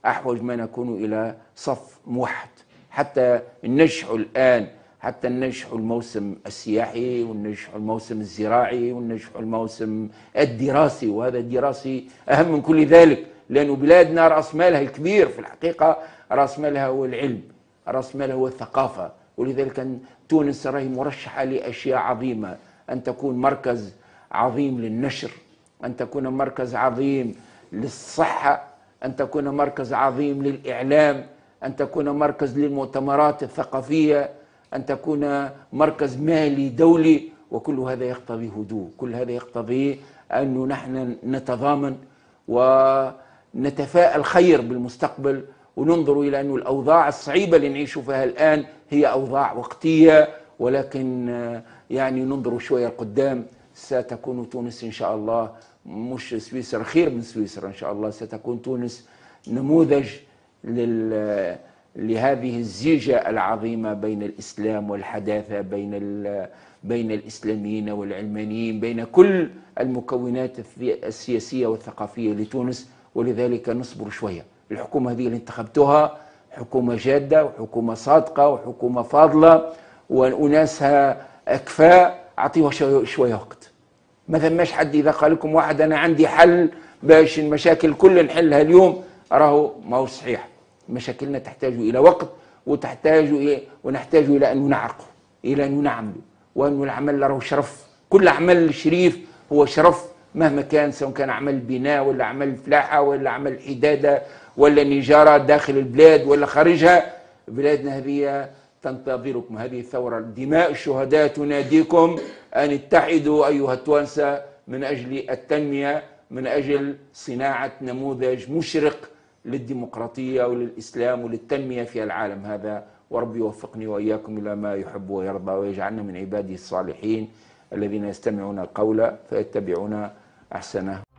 أحوج ما نكون إلى صف موحد. حتى ننجح الآن، حتى ننجح الموسم السياحي، وننجح الموسم الزراعي، وننجح الموسم الدراسي. وهذا الدراسي أهم من كل ذلك، لأن بلادنا رأس مالها الكبير في الحقيقة، رأس مالها هو العلم، رأس مالها هو الثقافة. ولذلك تونس راهي مرشحة لأشياء عظيمة، أن تكون مركز عظيم للنشر، أن تكون مركز عظيم للصحة، أن تكون مركز عظيم للإعلام، أن تكون مركز للمؤتمرات الثقافية، أن تكون مركز مالي دولي. وكل هذا يقتضي هدوء، كل هذا يقتضي أن نحن نتضامن ونتفائل خير بالمستقبل، وننظر إلى أن الأوضاع الصعيبة اللي نعيش فيها الآن هي أوضاع وقتية، ولكن يعني ننظر شوية قدام. ستكون تونس إن شاء الله، مش سويسرا، خير من سويسرا إن شاء الله. ستكون تونس نموذج لهذه الزيجة العظيمة بين الإسلام والحداثة، بين الإسلاميين والعلمانيين، بين كل المكونات السياسية والثقافية لتونس. ولذلك نصبر شوية. الحكومة هذه اللي انتخبتها حكومة جادة، وحكومة صادقة، وحكومة فاضلة، وأناسها أكفاء. أعطيها شوية وقت. ما ثماش حد إذا قال لكم واحد أنا عندي حل باش المشاكل كل نحلها اليوم، راهو ما هو صحيح. مشاكلنا تحتاج إلى وقت، ونحتاج إلى أن نعرقه، إلى أن نعمله، وأن العمل راهو شرف. كل عمل شريف هو شرف مهما كان، سواء كان عمل بناء ولا عمل فلاحة ولا عمل حدادة ولا نجارة داخل البلاد ولا خارجها. بلادنا هذه تنتظركم، هذه الثورة. دماء الشهداء تناديكم أن اتحدوا أيها التوانسة من أجل التنمية، من أجل صناعة نموذج مشرق للديمقراطية وللإسلام وللتنمية في العالم هذا. وربي يوفقني وإياكم إلى ما يحب ويرضى، ويجعلنا من عباده الصالحين الذين يستمعون القول فيتبعون أحسنه.